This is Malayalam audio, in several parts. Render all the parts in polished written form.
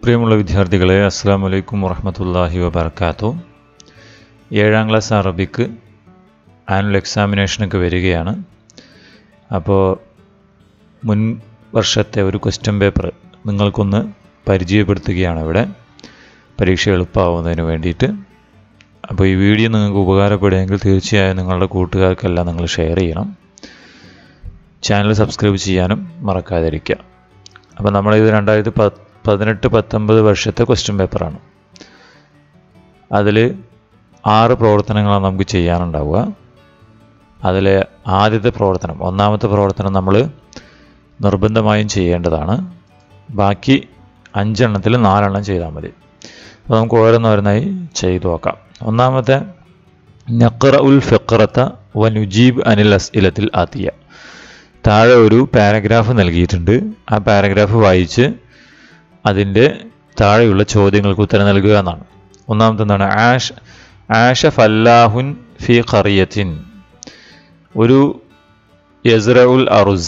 പ്രിയമുള്ള വിദ്യാർത്ഥികളെ, അസ്സലാമു അലൈക്കും വറഹ്മത്തുള്ളാഹി വബറകാതുഹു. 7ാം ക്ലാസ് അറബിക്ക് ആനുവൽ എക്സാമിനേഷനൊക്കെ വരികയാണ്. അപ്പോൾ മുൻ വർഷത്തെ ഒരു ക്വസ്റ്റ്യൻ പേപ്പർ നിങ്ങൾക്കൊന്ന് പരിചയപ്പെടുത്തുകയാണ് ഇവിടെ, പരീക്ഷ എളുപ്പമാവുന്നതിന് വേണ്ടിയിട്ട്. അപ്പോൾ ഈ വീഡിയോ നിങ്ങൾക്ക് ഉപകാരപ്പെടുമെങ്കിൽ തീർച്ചയായും നിങ്ങളുടെ കൂട്ടുകാർക്കെല്ലാം നിങ്ങൾ ഷെയർ ചെയ്യണം. ചാനൽ സബ്സ്ക്രൈബ് ചെയ്യാനും മറക്കാതിരിക്കുക. അപ്പോൾ നമ്മളിത് 2018-19 വർഷത്തെ ക്വസ്റ്റ്യൻ പേപ്പറാണ്. അതിൽ 6 പ്രവർത്തനങ്ങളാണ് നമുക്ക് ചെയ്യാനുണ്ടാവുക. അതിലെ ആദ്യത്തെ പ്രവർത്തനം, ഒന്നാമത്തെ പ്രവർത്തനം നമ്മൾ നിർബന്ധമായും ചെയ്യേണ്ടതാണ്. ബാക്കി 5 എണ്ണത്തിൽ 4 എണ്ണം ചെയ്താൽ മതി. അപ്പോൾ നമുക്ക് ഓരോന്നോരോന്നായി ചെയ്തു നോക്കാം. ഒന്നാമത്തെ, നഖ്റഉൽ ഫിഖ്റത വ നുജീബ് അനിൽ അസ്ഇലത്തിൽ ആതിയ. താഴെ ഒരു പാരഗ്രാഫ് നൽകിയിട്ടുണ്ട്. ആ പാരഗ്രാഫ് വായിച്ച് അതിൻ്റെ താഴെയുള്ള ചോദ്യങ്ങൾക്ക് ഉത്തരം നൽകുക എന്നാണ്. ഒന്നാമത്തെ എന്താണ്? ആഷ ഫല്ലാഹുൻ ഫി ഖറിയത്തിൻ. ഒരു യസ്റഉൽ അറുസ,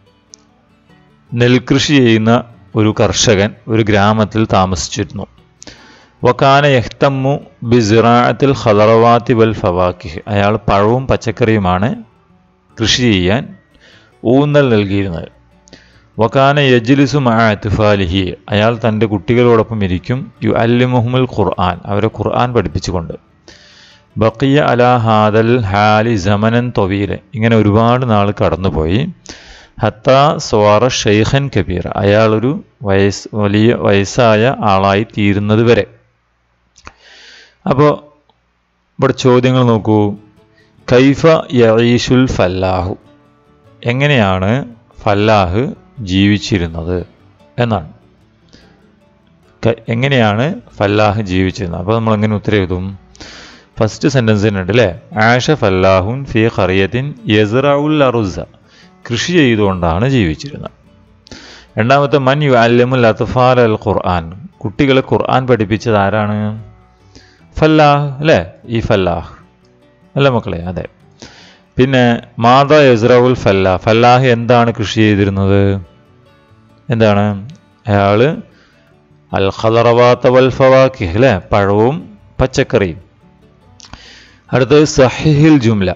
നെൽകൃഷി ചെയ്യുന്ന ഒരു കർഷകൻ ഒരു ഗ്രാമത്തിൽ താമസിച്ചിരുന്നു. വകാന യഹ്തമ്മു ബിസിറാഅത്തിൽ ഖദറവാതി വൽ ഫവാക്കിഹ്. അയാൾ പഴവും പച്ചക്കറിയുമാണ് കൃഷി ചെയ്യാൻ ഊന്നൽ നൽകിയിരുന്നത്. വകാന യജ്ലിസു മഅ അത്ഫാലിഹി. അയാൾ തൻ്റെ കുട്ടികളോടൊപ്പം ഇരിക്കും. യുഅല്ലിമുഹുൽ ഖുർആൻ. അവരെ ഖുർആൻ പഠിപ്പിച്ചുകൊണ്ട്. ബഖിയ അലാ ഹാദൽ ഹാലി സമനൻ തൊവീല. ഇങ്ങനെ ഒരുപാട് നാൾ കടന്നുപോയി. ഹത്താ സ്വാറ ഷെയ്ഖൻ കബീർ. അയാളൊരു വലിയ വയസ്സായ ആളായി തീരുന്നത് വരെ. അപ്പോൾ ഇവിടെ ചോദ്യങ്ങൾ നോക്കൂ. കൈഫ യഈഷുൽ ഫല്ലാഹു. എങ്ങനെയാണ് ഫല്ലാഹ് ജീവിച്ചിരുന്നത് എന്നാണ്. എങ്ങനെയാണ് ഫല്ലാഹ് ജീവിച്ചിരുന്നത്? അപ്പോൾ നമ്മൾ എങ്ങനെ ഉത്തരം എഴുതും? ഫസ്റ്റ് സെൻറ്റൻസ് തന്നെ ഉണ്ട് അല്ലേ? ആഷ ഫല്ലാഹുൻ ഫി ഖറിയത്തിൻ യസ്റഉൽ അറുസ. കൃഷി ചെയ്തുകൊണ്ടാണ് ജീവിച്ചിരുന്നത്. രണ്ടാമത്തെ, മൻ യുഅല്ലിമുൽ അത്ഫാല അൽ ഖുർആൻ. കുട്ടികളെ ഖുർആൻ പഠിപ്പിച്ചത് ആരാണ്? ഫല്ലാഹ് അല്ലേ? ഈ ഫല്ലാഹ് അല്ല മക്കളെ? അതെ. പിന്നെ മാതാ യസ്റഉൽ ഫല്ലാഹ്. ഫല്ലാഹ് എന്താണ് കൃഷി ചെയ്തിരുന്നത്? എന്താണ്? അയാൾ അൽ ഖദറവാത വൽ ഫവാക്കിഹ് അല്ലേ? പഴവും പച്ചക്കറിയും. അടുത്തത് സഹിഹിൽ ജുംല.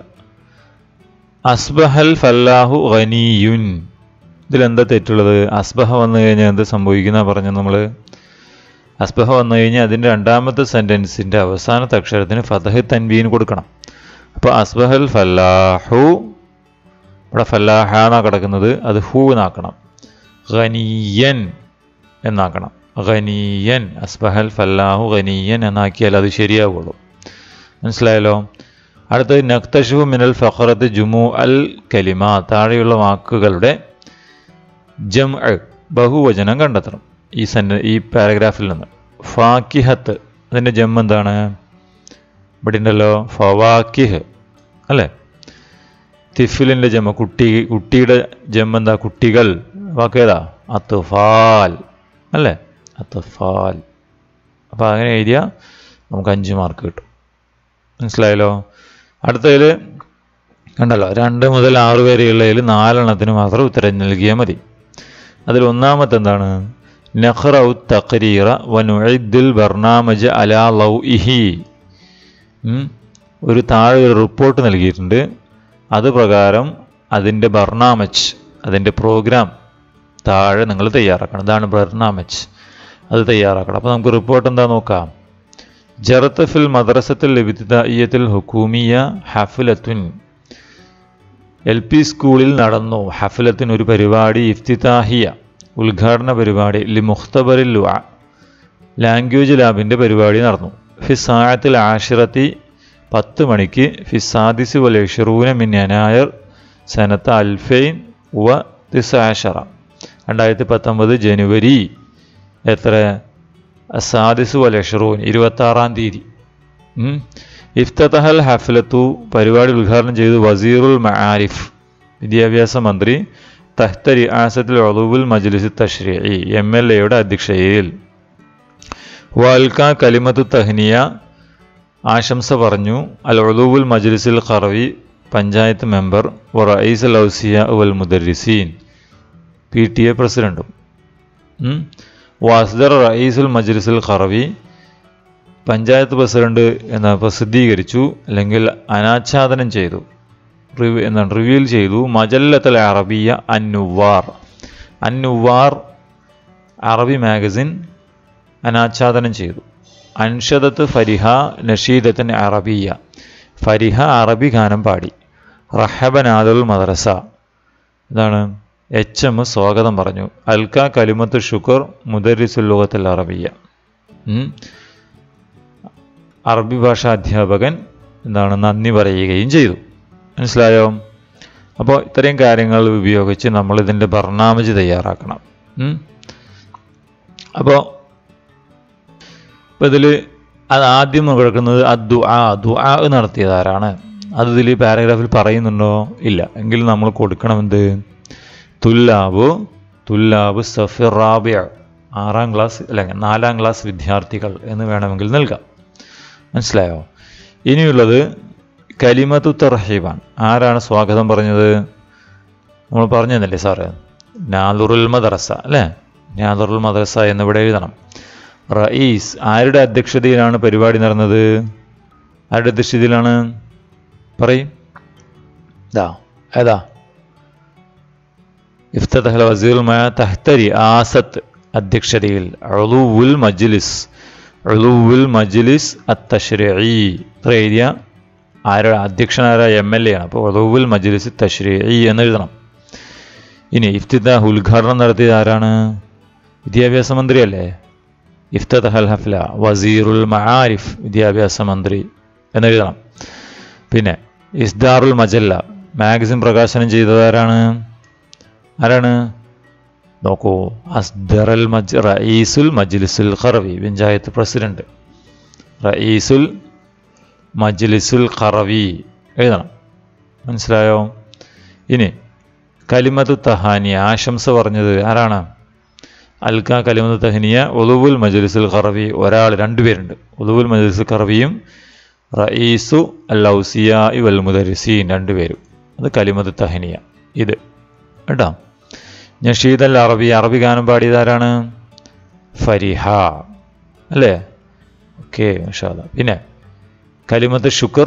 അസ്ബഹൽ ഫല്ലാഹു ഗനിയുൻ. ഇതിലെന്താ തെറ്റുള്ളത്? അസ്ബഹ വന്നു കഴിഞ്ഞാൽ എന്ത് സംഭവിക്കുന്ന പറഞ്ഞു നമ്മൾ? അസ്ബഹ വന്നു കഴിഞ്ഞാൽ അതിൻ്റെ രണ്ടാമത്തെ സെൻറ്റൻസിൻ്റെ അവസാനത്തെ അക്ഷരത്തിന് ഫതഹ് തൻവീൻ കൊടുക്കണം. അപ്പോൾ അസ്ബഹൽ ഫല്ലാഹു, ഇവിടെ ഫല്ലാഹ എന്നാണ് കിടക്കുന്നത്, അത് ഹൂ എന്നാക്കണം. ഗനിയൻ എന്നാക്കണം. ഗനിയൻ. അസ്ബഹൽ ഫല്ലാഹു ഗനിയൻ എന്നാക്കിയാൽ അത് ശരിയാവുള്ളൂ. മനസ്സിലായല്ലോ? അടുത്തത്, നക്തഷു മിനൽ ഫഖറത്ത് ജുമു അൽ കലിമ. താഴെയുള്ള വാക്കുകളുടെ ജംഅ് ബഹുവചനം കണ്ടെത്തണം ഈ പാരഗ്രാഫിൽ നിന്ന്. ഫാക്കിഹത്ത്, അതിൻ്റെ ജം എന്താണ്? ഇവിടെ ഉണ്ടല്ലോ, ഫവാക്കിഹ് അല്ലേ? തിഫിലിൻ്റെ ജമ്മ കുട്ടിയുടെ ജമ്മ എന്താ? കുട്ടികൾ. വാക്കേതാ? അത്ഫാൽ അല്ലേ? അത്ഫാൽ. അപ്പോൾ അങ്ങനെ എഴുതിയാൽ നമുക്ക് 5 മാർക്ക് കിട്ടും. മനസ്സിലായല്ലോ? അടുത്തതിൽ കണ്ടല്ലോ, 2 മുതൽ 6 വരെയുള്ളതിൽ 4 എണ്ണത്തിന് മാത്രം ഉത്തരം നൽകിയാൽ മതി. അതിൽ ഒന്നാമത്തെ എന്താണ്? നഖ്റഉ തഖരീറ വ നുഇദ്ദുൽ ബർനാമജ അലാ ലൗഇഹി. ഒരു താഴെ ഒരു റിപ്പോർട്ട് നൽകിയിട്ടുണ്ട്. അത് പ്രകാരം അതിൻ്റെ ബർനാമജ്, അതിൻ്റെ പ്രോഗ്രാം താഴെ നിങ്ങൾ തയ്യാറാക്കണം. ഇതാണ് ബർനാമജ്. അത് തയ്യാറാക്കണം. അപ്പോൾ നമുക്ക് റിപ്പോർട്ട് എന്താ നോക്കാം. ജറത്ത് ഫിൽ മദ്രസത്തുൽ ഇബ്തിദായിയത്തുൽ ഹുക്കൂമിയ ഹഫ്ലത്തുൻ. LP സ്കൂളിൽ നടന്നു ഹഫ്ലത്തിൻ, ഒരു പരിപാടി. ഇഫ്തിതാഹിയ, ഉദ്ഘാടന പരിപാടി. ലി മുഖ്തബറിൽ ലുഅ, ലാംഗ്വേജ് ലാബിൻ്റെ പരിപാടി നടന്നു. ഫിസാഅത്തിൽ ആഷിറത്തി, 10 മണിക്ക്. ഫിസാദിസ് വൽ 20 മിൻ യനായർ സനത്ത 2019, 2019 ജനുവരി എത്ര? സാദിസ് വൽ 20, 26-ാം തീയതി. ഇഫ്തതഹൽ ഹഫ്ലത്തു, പരിപാടി ഉദ്ഘാടനം ചെയ്തു. വസീറുൽ മആരിഫ്, വിദ്യാഭ്യാസ മന്ത്രി. തഹ്ത റിആസത്തിൽ ഉളൂബുൽ മജ്ലിസ് തശ്രീഇ, MLA-യുടെ അധ്യക്ഷതയിൽ. വൽക കലിമത്തു തഹ്നിയ, ആശംസ പറഞ്ഞു. അൽ ഉളൂബുൽ മജ്ലിസിൽ ഖറവി, പഞ്ചായത്ത് മെമ്പർ. വ റഈസുൽ ഔസിയ വൽ മുദർരിസീൻ, PTA പ്രസിഡന്റും. വാസ്ദർ റയീസുൽ മജ്ലിസുൽ ഖറവി പഞ്ചായത്ത് പ്രസിഡന്റ് എന്ന് പ്രസിദ്ധീകരിച്ചു അല്ലെങ്കിൽ അനാച്ഛാദനം ചെയ്തു, റിവീൽ ചെയ്തു. മജല്ലത്തുൽ അറബിയ അന്നുവാർ അറബി മാഗസിൻ അനാച്ഛാദനം ചെയ്തു. അൻഷദത്ത് ഫരിഹ നഷീദത്തൻ അറബിയ, ഫരിഹ അറബി ഗാനം പാടി. റഹബനാദുൽ മദ്രസ, ഇതാണ് HM സ്വാഗതം പറഞ്ഞു. അൽക്ക കലിമത്ത് ഷുക്ർ മുദരിസുൽ ലുഗത്തുൽ അറബിയ, അറബി ഭാഷാ അധ്യാപകൻ എന്താണ് നന്ദി പറയുകയും ചെയ്തു. മനസ്സിലായോ? അപ്പോൾ ഇത്രയും കാര്യങ്ങൾ ഉപയോഗിച്ച് നമ്മൾ ഇതിൻ്റെ ബർനാമജ് തയ്യാറാക്കണം. അപ്പോൾ ഇതിൽ അത് ആദ്യം കിടക്കുന്നത് ദുആ നടത്തിയത് ആരാണ്? അത് ഇതിൽ പാരഗ്രാഫിൽ പറയുന്നുണ്ടോ? ഇല്ല. എങ്കിൽ നമ്മൾ കൊടുക്കണം എന്ത്? തുല്ലാബ് സഫിർ റാബിയ, 6ാം ക്ലാസ് അല്ലെങ്കിൽ 4ാം ക്ലാസ് വിദ്യാർത്ഥികൾ എന്ന് വേണമെങ്കിൽ നൽകാം. മനസ്സിലായോ? ഇനിയുള്ളത് കലിമത്തു തർഹീബാണ്. ആരാണ് സ്വാഗതം പറഞ്ഞത്? നമ്മൾ പറഞ്ഞതല്ലേ സാറ്? നാദുറുൽ മദ്രസ അല്ലേ? നാദുറുൽ മദ്രസ എന്നിവിടെ എഴുതണം. റയീസ്, ആരുടെ അധ്യക്ഷതയിലാണ് പരിപാടി നടന്നത്? ആരുടെ അധ്യക്ഷതയിലാണ്? പറയും. ഏതാ? ഇഫ്തതഹൽ വസീറുൽ തഹ്തരി ആസത്ത് അധ്യക്ഷതയിൽ. ഉളുവുൽ മജ്ലിസ് അത്തശ്രീഇ, ഇത്ര എഴുതിയ ആരുടെ അധ്യക്ഷനായ MLA ആണ്. അപ്പോൾ ഉളുവുൽ മജ്ലിസ് തശ്രീഇ എന്ന് എഴുതണം. ഇനി ഇഫ്തിതാഹ്, ഉദ്ഘാടനം നടത്തിയത് ആരാണ്? വിദ്യാഭ്യാസ മന്ത്രി അല്ലേ? ഇഫ്തതഹൽ ഹഫ്ല വസീറുൽ മആരിഫ്, വിദ്യാഭ്യാസ മന്ത്രി എന്ന് എഴുതണം. പിന്നെ ഇസ്ദാറുൽ മജല്ല, മാഗസിൻ പ്രകാശനം ചെയ്തത് ആരാണ്? നോക്കൂ, അസ്ദറൽ റയീസുൽ മജ്ലിസുൽ ഖറവി, പഞ്ചായത്ത് പ്രസിഡന്റ്. റയീസുൽ മജ്ലിസുൽ ഖറവി എഴുതണം. മനസ്സിലായോ? ഇനി കലിമത്തു തഹാനിയ, ആശംസ പറഞ്ഞത് ആരാണ്? അൽക്ക കലിമത്തു തഹനിയ ഉളുവുൽ മജ്ലിസുൽ ഖറവി, ഒരാൾ, 2 പേരുണ്ട്. ഉളുവുൽ മജ്ലിസുൽ ഖറവിയും റയീസു അൽ ഔസിയാഇ വൽ മുദരിസീൻ, 2 പേരും. അത് കലിമത്തു തഹനിയ. ഇത് കേട്ടോ. നഷീദ് അൽ അറബി, അറബി ഗാനം പാടിയത് ആരാണ്? ഫരിഹ അല്ലേ? ഓക്കെ, മാഷാ അല്ലാഹ്. പിന്നെ കലിമത്ത് ശുക്ർ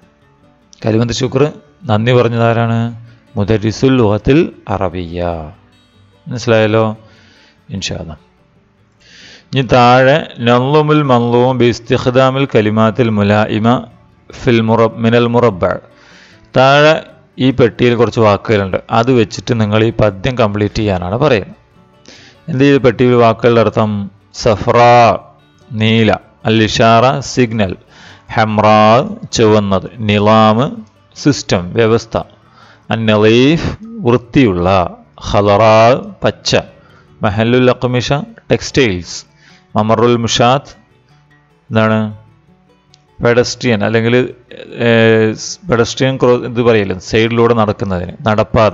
നന്ദി പറഞ്ഞത് ആരാണ്? മുദരിസുൽ ലുഗത്തുൽ അറബിയ. മനസ്സിലായല്ലോ? ഇൻഷാ അല്ലാഹ്. ഇനി താഴെ നളുമുൽ മൻളൂം ബിസ്തിഖ്ദാമിൽ കലിമാത്തിൽ മുലായിമ മിനൽ മുറബ്ബ. താഴെ ഈ പെട്ടിയിൽ കുറച്ച് വാക്കുകളുണ്ട്. അത് വെച്ചിട്ട് നിങ്ങൾ ഈ പദ്യം കംപ്ലീറ്റ് ചെയ്യാനാണ് പറയുന്നത്. എന്ത് ചെയ്ത് പെട്ടിയിൽ വാക്കുകളുടെ അർത്ഥം? സഫ്ര നീല, അൽ ഇഷാറ സിഗ്നൽ, ഹംറാ ചുവന്നത്, നിലാം സിസ്റ്റം വ്യവസ്ഥ, അന്നളീഫ് വൃത്തിയുള്ള, ഖലറാ പച്ച, മഹല്ലുൽ അഖ്മിഷ ടെക്സ്റ്റൈൽസ്, മമറുൽ മുഷാത്ത് എന്താണ്? പെഡസ്ട്രിയൻ അല്ലെങ്കിൽ പെഡസ്ട്രിയൻ ഇത് പറയല്ലോ, സൈഡിലൂടെ നടക്കുന്നതിന് നടപ്പാത.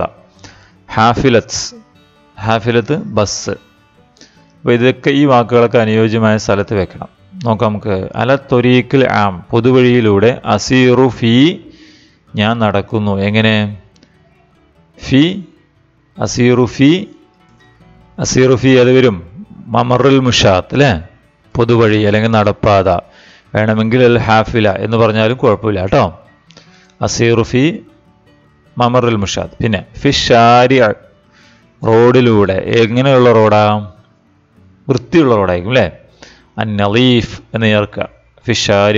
Hafilat bus. അപ്പോൾ ഇതൊക്കെ ഈ വാക്കുകളൊക്കെ അനുയോജ്യമായ സ്ഥലത്ത് വെക്കണം. നോക്കാം നമുക്ക്. അല തൊരീഖിൽ ആം, പൊതുവഴിയിലൂടെ. അസീറു ഫി, ഞാൻ നടക്കുന്നു. എങ്ങനെ? അസീറു ഫി അത് വരും മമറുൽ മുഷാത്ത് അല്ലേ? പൊതുവഴി അല്ലെങ്കിൽ നടപ്പാത. വേണമെങ്കിൽ അൽ ഹാഫില എന്ന് പറഞ്ഞാലും കുഴപ്പമില്ല കേട്ടോ. അസീറു ഫി മമറുൽ മുഷാത്ത്. പിന്നെ ഫിഷാരി, റോഡിലൂടെ. എങ്ങനെയുള്ള റോഡാ? വൃത്തിയുള്ള റോഡായിരിക്കും അല്ലേ? അന്നളീഫ് എന്ന് ചേർക്കുക. ഫിഷാരി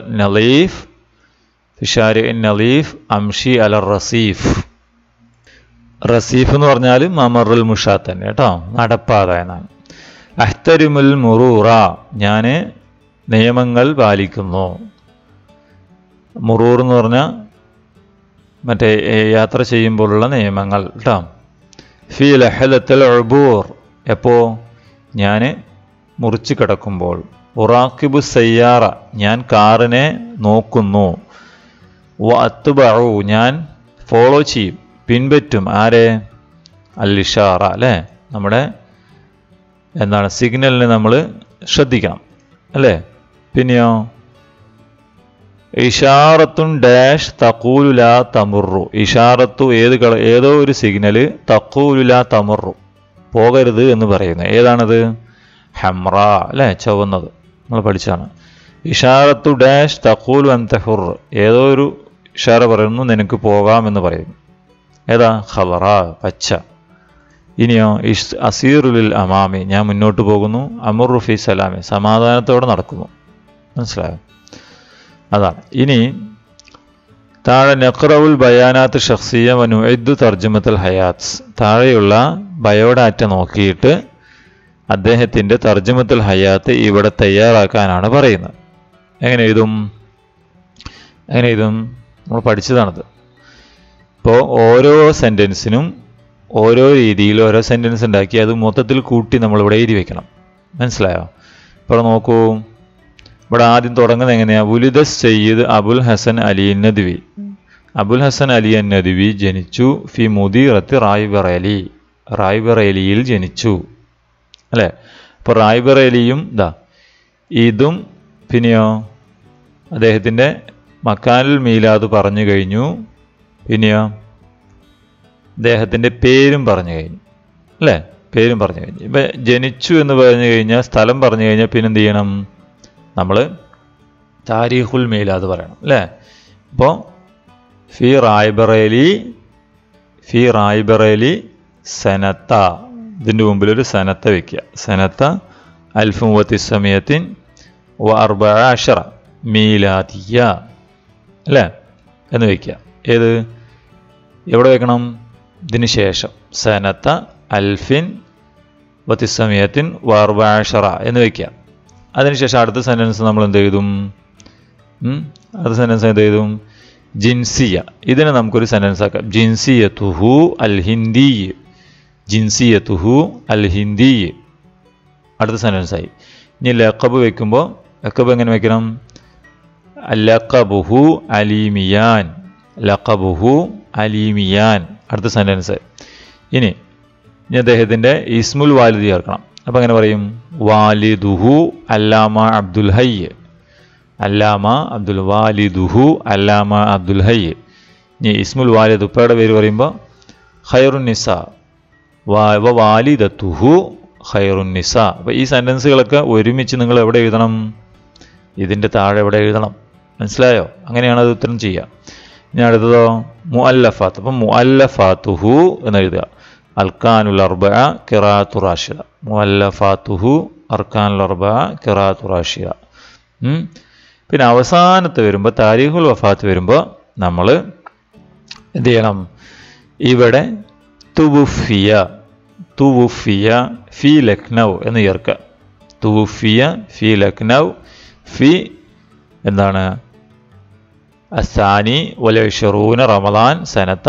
നളീഫ് അംഷി അല റസീഫ്. റസീഫ് എന്ന് പറഞ്ഞാൽ മമറുൽ മുഷാത്ത് തന്നെ കേട്ടോ, നടപ്പാത എന്നാണ്. അഹ്തരിമുൽ മുറൂറ, ഞാൻ നിയമങ്ങൾ പാലിക്കുന്നു. മുറൂർ എന്ന് പറഞ്ഞാൽ മറ്റേ യാത്ര ചെയ്യുമ്പോഴുള്ള നിയമങ്ങൾ കേട്ടോ. ഫി ലഹലത്തുൽ ഉബൂർ, എപ്പോൾ? ഞാൻ മുറിച്ച് കിടക്കുമ്പോൾ. ഉറാഖിബു സയ്യാറ, ഞാൻ കാറിനെ നോക്കുന്നു. വ അത്ബഉ, ഞാൻ ഫോളോ ചെയ്യും, പിൻപറ്റും. ആരെ? അൽ ഇഷാറ അല്ലേ? നമ്മുടെ എന്താണ് സിഗ്നലിന് നമ്മൾ ശ്രദ്ധിക്കണം അല്ലേ? പിന്നെയോ ഇഷാറത്തുൻ ഡാഷ് തഖൂലു ലാ തമുറു. ഇഷാറത്തു ഏതോ ഒരു സിഗ്നല് തഖൂലു ലാ തമുറു, പോകരുത് എന്ന് പറയുന്നത്. ഏതാണത്? ഹംറ അല്ലേ, ചുവന്നത് നമ്മൾ പഠിച്ചാണ്. ഇഷാറത്തു ഡാഷ് തഖൂൽ അൻത ഹുർ, ഏതോ ഒരു ഇഷാറ പറയുന്നു നിനക്ക് പോകാമെന്ന് പറയുന്നു. ഏതാ? ഖബറ, പച്ച. ഇനിയോ അസീറുലിൽ അമാമി, ഞാൻ മുന്നോട്ട് പോകുന്നു. അമുറു ഫി സലാമി, സമാധാനത്തോടെ നടക്കുന്നു. മനസ്സിലായോ? അതാണ്. ഇനി താഴെ നഖ്റഉൽ ബയാനാത്ത് ഷഖ്സിയ വ നുഇദ്ദു തർജമത്തുൽ ഹയാത്ത്, താഴെയുള്ള ബയോഡാറ്റ നോക്കിയിട്ട് അദ്ദേഹത്തിൻ്റെ തർജമത്തുൽ ഹയാത്ത് ഇവിടെ തയ്യാറാക്കാനാണ് പറയുന്നത്. എങ്ങനെ എഴുതും? നമ്മൾ പഠിച്ചതാണത്. ഇപ്പോൾ ഓരോ സെൻറ്റൻസിനും ഓരോ രീതിയിൽ ഓരോ സെൻറ്റൻസ് ഉണ്ടാക്കി അത് മൊത്തത്തിൽ കൂട്ടി നമ്മളിവിടെ എഴുതി വെക്കണം. മനസ്സിലായോ? ഇപ്പോൾ നോക്കൂ, ഇവിടെ ആദ്യം തുടങ്ങുന്നത് എങ്ങനെയാണ്? വുലിദ സയ്യിദ് അബുൽ ഹസൻ അലി നദ്വി, അബുൽ ഹസൻ അലി നദ്വി ജനിച്ചു. ഫി മുദീറത്ത് റായ്ബറേലിയിൽ ജനിച്ചു അല്ലേ. അപ്പോൾ റായ്ബറേലിയും ഇതും പിന്നെയോ അദ്ദേഹത്തിൻ്റെ മക്കാനുൽ മീലാദ് പറഞ്ഞു കഴിഞ്ഞു. പിന്നെയോ അദ്ദേഹത്തിൻ്റെ പേരും പറഞ്ഞു കഴിഞ്ഞു അല്ലേ, പേരും പറഞ്ഞു കഴിഞ്ഞു. ഇപ്പം ജനിച്ചു എന്ന് പറഞ്ഞു കഴിഞ്ഞാൽ, സ്ഥലം പറഞ്ഞു കഴിഞ്ഞാൽ പിന്നെ എന്ത് ചെയ്യണം? നമ്മൾ താരീഖുൽ മീലാദ് പറയണം അല്ലേ. അപ്പോൾ ഫി റായ്ബറേലി സനത്ത, ഇതിൻ്റെ മുമ്പിലൊരു സനത്ത വയ്ക്കുക. സനത്ത 1914 മീലാദിയ അല്ലേ എന്ന് വയ്ക്കുക. ഏത് എവിടെ വെക്കണം? ഇതിന് ശേഷം സനത്ത 1914 എന്ന് വയ്ക്കുക. അതിനുശേഷം അടുത്ത സെൻറ്റൻസ് നമ്മൾ എന്ത് ചെയ്തും? അടുത്ത സെൻറ്റൻസ് എന്ത് ചെയ്തും? ജിൻസിയ. ഇതിനെ നമുക്കൊരു സെൻറ്റൻസ് ആക്കാം. ജിൻസിയത്തുഹു അൽ ഹിന്ദി. അടുത്ത സെൻറ്റൻസായി. ഇനി ലഖബ് വെക്കുമ്പോൾ ലഖബ് എങ്ങനെ വെക്കണം? ലഖബുഹു അലീമിയാൻ. അടുത്ത സെൻറ്റൻസ്. ഇനി അദ്ദേഹത്തിൻ്റെ ഇസ്മുൽ വാലിദ് ചേർക്കണം. അപ്പം എങ്ങനെ പറയും? വാലിദുഹു അല്ലാമ അബ്ദുൽ ഹയ്യ്. വാലിദുഹു അല്ലാമ അബ്ദുൽ ഹയ്യ്. ഇനി ഇസ്മുൽ വാലിദ് ഉപ്പയുടെ പേര് പറയുമ്പോൾ ഖൈറുൻ നിസ വാലിദത്തുഹു ഖൈറുൻ നിസ. അപ്പോൾ ഈ സെൻറ്റൻസുകളൊക്കെ ഒരുമിച്ച് നിങ്ങൾ എവിടെ എഴുതണം? ഇതിൻ്റെ താഴെ എവിടെ എഴുതണം? മനസ്സിലായോ? അങ്ങനെയാണ് അത് ഉത്തരം ചെയ്യുക. ഇനി അടുത്തതോ മുഅല്ലഫാത്ത്. അപ്പം മുഅല്ലഫാത്തുഹു എന്ന് എഴുതുക. അർക്കാനുൽ അർബഅ ഖിറാഅത്തു റാഷിദ. മുഅല്ലഫാത്തുഹു അർക്കാനുൽ അർബഅ ഖിറാഅത്തു റാഷിദ. പിന്നെ അവസാനത്ത് വരുമ്പോൾ താരീഖുൽ വഫാത്ത് വരുമ്പോൾ നമ്മൾ എന്ത് ചെയ്യണം? ഇവിടെ തുവുഫിയ ഫി ലക്നൗ എന്ന് ചേർക്കുക. തുവുഫിയ ഫി ലക്നൗ ഫി എന്താണ്? അസാനി വലൈഷറൂന റമദാൻ സനത്ത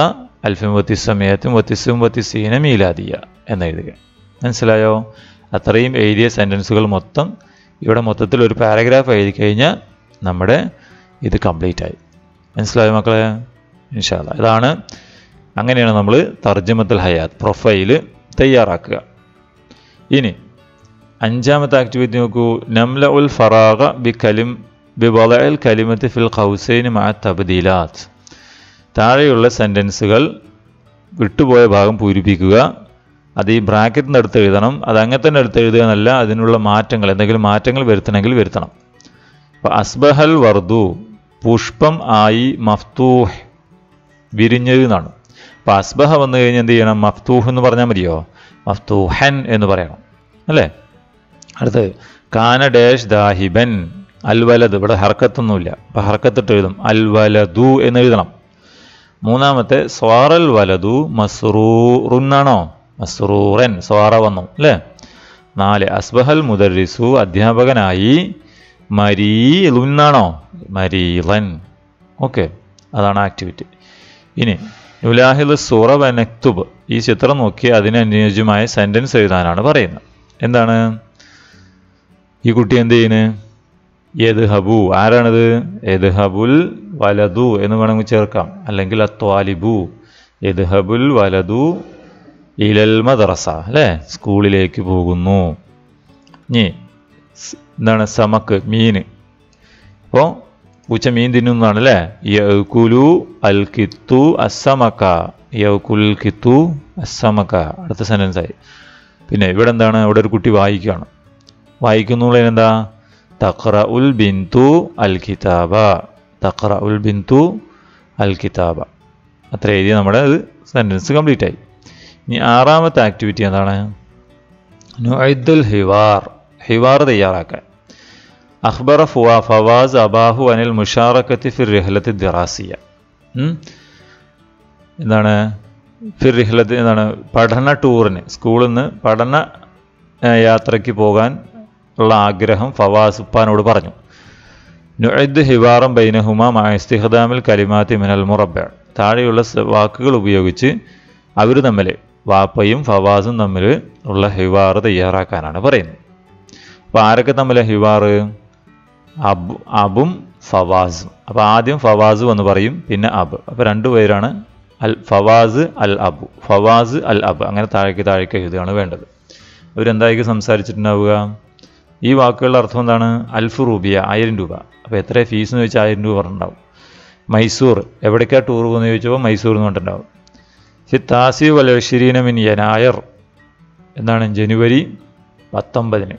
1999 മീലാദിയ എന്നെഴുതുക. മനസ്സിലായോ? അത്രയും എഴുതിയ സെൻറ്റൻസുകൾ മൊത്തം ഇവിടെ മൊത്തത്തിൽ ഒരു പാരഗ്രാഫ് എഴുതി കഴിഞ്ഞാൽ നമ്മുടെ ഇത് കംപ്ലീറ്റ് ആയി. മനസ്സിലായോ മക്കളെ? ഇൻഷാ അല്ലാഹ്. ഇതാണ്, അങ്ങനെയാണ് നമ്മൾ തർജമത്തുൽ ഹയാത്ത് പ്രൊഫൈല് തയ്യാറാക്കുക. ഇനി അഞ്ചാമത്തെ ആക്ടിവിറ്റി നോക്കൂ. നംല ഉൽ ഫറാഗ ബിവളഇൽ കലിമത്തി ഫിൽ ഖൗസൈൻ മഅ തബ്ദീലാത്ത്. താഴെയുള്ള സെൻറ്റൻസുകൾ വിട്ടുപോയ ഭാഗം പൂരിപ്പിക്കുക. അത് ഈ ബ്രാക്കറ്റിൻ്റെ അടുത്ത് എഴുതണം. അത് അങ്ങനെ തന്നെ അടുത്ത് എഴുതുക എന്നല്ല, അതിനുള്ള മാറ്റങ്ങൾ, എന്തെങ്കിലും മാറ്റങ്ങൾ വരുത്തണമെങ്കിൽ വരുത്തണം. അപ്പോൾ അസ്ബഹൽ വർദു, പുഷ്പം ആയി മഫ്തൂഹ്, വിരിഞ്ഞത് എന്നാണ്. അപ്പോൾ അസ്ബഹ വന്നു കഴിഞ്ഞാൽ എന്ത് ചെയ്യണം? മഫ്തൂഹ് എന്ന് പറഞ്ഞാൽ മതിയോ? മഫ്തൂഹൻ എന്ന് പറയണം അല്ലേ. അടുത്ത് കാന ഡാഷ് ദാഹിബൻ അൽ വലദ്. ഇവിടെ ഹർക്കത്തൊന്നുമില്ല, അപ്പോൾ ഹർക്കത്തിട്ട് എഴുതും. അൽ വലദു എന്ന് എഴുതണം. മൂന്നാമത്തെ സ്വാറൽ വലദു മസ്റൂറുന്നാണോ? മസ്റൂറൻ, സ്വാറ വന്നു അല്ലേ. 4 അസ്ബഹൽ മുദർരിസു, അധ്യാപകനായി മരീലുന്നാണോ? മരീലൻ. ഓക്കെ, അതാണ് ആക്ടിവിറ്റി. ഇനി നുലാഹിൽ സൂറ വനക്തുബ്, ഈ ചിത്രം നോക്കി അതിന് അനുയോജ്യമായ സെൻറ്റൻസ് എഴുതാനാണ് പറയുന്നത്. എന്താണ് ഈ കുട്ടി എന്ത് ചെയ്യുന്നത്? യദ്ഹബു, ആരാണിത്? യദ്ഹബുൽ വലദു എന്ന് വേണമെങ്കിൽ ചേർക്കാം, അല്ലെങ്കിൽ അത്വാലിബു. യദ്ഹബുൽ വലദു ഇലൽ മദ്റസ അല്ലേ, സ്കൂളിലേക്ക് പോകുന്നു. ഇനി എന്താണ്? സമക്ക്, മീൻ. അപ്പോൾ പൂച്ച മീൻ തിന്നുന്നതാണ് അല്ലേ. യഅ്കുലു അൽ കിത്തു അസ്സമക, യഅ്കുൽ കിത്തു അസ്സമക. അടുത്ത സെൻറ്റൻസായി. പിന്നെ ഇവിടെ എന്താണ്? ഇവിടെ ഒരു കുട്ടി വായിക്കുകയാണ്. വായിക്കുന്നുള്ളതിനെന്താ തഖ്റഉൽ ബിന്തു അൽ കിതാബ, തഖ്റഉൽ ബിന്തു അൽ കിതാബ. അത്ര എഴുതി നമ്മുടെ സെൻറ്റൻസ് കംപ്ലീറ്റ് ആയി. ഇനി ആറാമത്തെ ആക്ടിവിറ്റി എന്താണ്? നുഅദ്ദുൽ ഹിവാർ, ഹിവാർ തയ്യാറാക്കാൻ. അഖ്ബറ ഫവാസ് അബാഹു അനിൽ മുഷാറക്കത്തി ഫിർ റിഹ്ലത്തി ദിറാസിയ. എന്താണ് ഫിർ റിഹ്ലത്ത്? എന്താണ് പഠന ടൂറിന്, സ്കൂളിൽ നിന്ന് പഠന യാത്രയ്ക്ക് പോകാൻ ഉള്ള ആഗ്രഹം ഫവാസ് ഉപ്പാനോട് പറഞ്ഞു. നുഅദ്ദു ഹിവാറൻ ബൈനഹുമാ മഅ ഇസ്തിഖ്ദാമിൽ കലിമാത്തി മിനൽ മുറബ്ബ. താഴെയുള്ള വാക്കുകൾ ഉപയോഗിച്ച് അവർ തമ്മിൽ, വാപ്പയും ഫവാസും തമ്മിൽ ഉള്ള ഹിവാർ തയ്യാറാക്കാനാണ് പറയുന്നത്. അപ്പോൾ ആരൊക്കെ തമ്മിൽ ഹിവാർ? അബും ഫവാസും. അപ്പോൾ ആദ്യം ഫവാസ് എന്ന് പറയും, പിന്നെ അബ്. അപ്പോൾ രണ്ടുപേരാണ് അൽ ഫവാസ് അൽ അബു, ഫവാസ് അൽ അബ്. അങ്ങനെ താഴേക്ക് എഴുതുകയാണ് വേണ്ടത്. അവരെന്തായിരിക്കും സംസാരിച്ചിട്ടുണ്ടാവുക? ഈ വാക്കുകളുടെ അർത്ഥം എന്താണ്? അൽഫ് റൂബിയ, 1000 രൂപ. അപ്പോൾ എത്ര ഫീസ് എന്ന് ചോദിച്ചാൽ 1000 രൂപ പറഞ്ഞിട്ടുണ്ടാവും. മൈസൂർ, എവിടേക്കാണ് ടൂർ പോകുന്നത് ചോദിച്ചപ്പോൾ മൈസൂർ എന്ന് പറഞ്ഞിട്ടുണ്ടാവും. ഫിത്താസി വൽ 20 മിൻ യനായർ, എന്താണ് ജനുവരി 19.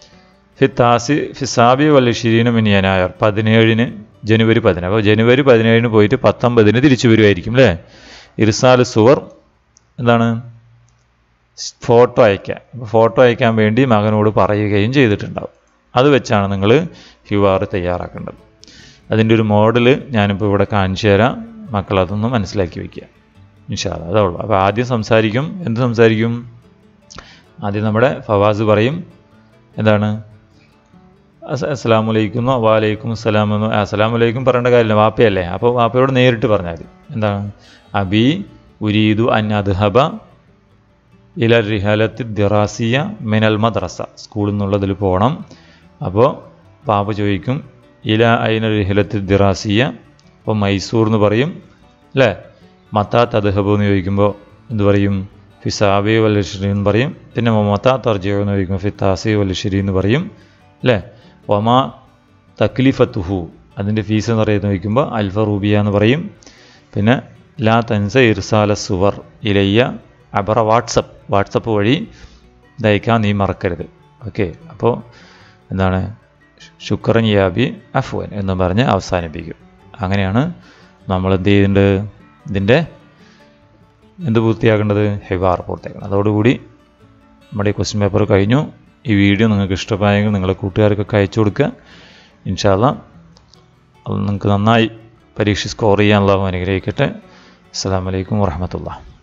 ഫിസാബി വൽ 20 മിൻ യനായർ, 17 ജനുവരി 17. അപ്പോൾ ജനുവരി 17 പോയിട്ട് 19 തിരിച്ചു വരുമായിരിക്കും അല്ലേ? ഇർസാൽ സുവർ, എന്താണ് ഫോട്ടോ അയക്കാൻ. അപ്പോൾ ഫോട്ടോ അയക്കാൻ വേണ്ടി മകനോട് പറയുകയും ചെയ്തിട്ടുണ്ടാവും. അത് വെച്ചാണ് നിങ്ങൾ ഹിവാർ തയ്യാറാക്കേണ്ടത്. അതിൻ്റെ ഒരു മോഡൽ ഞാനിപ്പോൾ ഇവിടെ കാണിച്ചു തരാം. മക്കളതൊന്ന് മനസ്സിലാക്കി വയ്ക്കുക ഇൻഷാ അല്ലാഹ്. അതേ ഉള്ളൂ. അപ്പോൾ ആദ്യം സംസാരിക്കും. എന്ത് സംസാരിക്കും? ആദ്യം നമ്മുടെ ഫവാസ് പറയും, എന്താണ് അസ്സലാമു അലൈക്കും, വാലൈക്കും അസ്സലാം. അസ്സലാമു അലൈക്കും പറയേണ്ട കാര്യമില്ല, വാപ്പയല്ലേ. അപ്പോൾ വാപ്പയോട് നേരിട്ട് പറഞ്ഞാൽ മതി. എന്താണ്? അബി ഉരീദു അൻ അദ്ഹബ ഇല റിഹലത്തി ദിറാസിയ മിനൽ മദ്രസ, സ്കൂളിൽ നിന്നുള്ളതിൽ പോകണം. അപ്പോൾ പാപ്പ ചോദിക്കും ഇല ഐന റിഹലത്തി ദിറാസിയ, അപ്പോൾ മൈസൂർ എന്ന് പറയും അല്ലേ. മത്താ തദ്ഹബു എന്ന് ചോദിക്കുമ്പോൾ എന്ത് പറയും? ഫിസാബി വൽ 20 എന്ന് പറയും. പിന്നെ മത്താ തർജിഉ എന്ന് ചോദിക്കുമ്പോൾ ഫിത്താസി വൽ 20 എന്ന് പറയും അല്ലേ. ഒമാ തക്ലിഫത്തുഹു, അതിൻ്റെ ഫീസ് എന്ന് പറയുന്നത് ചോദിക്കുമ്പോൾ അൽഫ റൂബിയ എന്ന് പറയും. പിന്നെ ലാ തൻസ ഇർസാല സുവർ ഇലയ്യ അബറ വാട്സപ്പ് വഴി ദയക്കാൻ നീ മറക്കരുത്. ഓക്കെ. അപ്പോൾ എന്താണ് ശുക്രൻ യാബി അഫ്വൻ എന്ന് പറഞ്ഞ് അവസാനിപ്പിക്കും. അങ്ങനെയാണ് നമ്മൾ എന്ത് ചെയ്യുന്നുണ്ട്? ഇതിൻ്റെ എന്ത് പൂർത്തിയാക്കേണ്ടത്? ഹിവാർ പൂർത്തിയാക്കണം. അതോടുകൂടി നമ്മുടെ ഈ ക്വസ്റ്റ്യൻ പേപ്പർ കഴിഞ്ഞു. ഈ വീഡിയോ നിങ്ങൾക്ക് ഇഷ്ടമായെങ്കിൽ നിങ്ങളുടെ കൂട്ടുകാർക്കൊക്കെ അയച്ചു കൊടുക്കുക. ഇൻഷാ അല്ലാഹ് അത് നിങ്ങൾക്ക് നന്നായി പരീക്ഷ സ്കോർ ചെയ്യാൻ അല്ലാഹു അനുഗ്രഹിക്കട്ടെ. അസ്സലാമു അലൈക്കും വറഹ്മത്തുള്ളാഹി.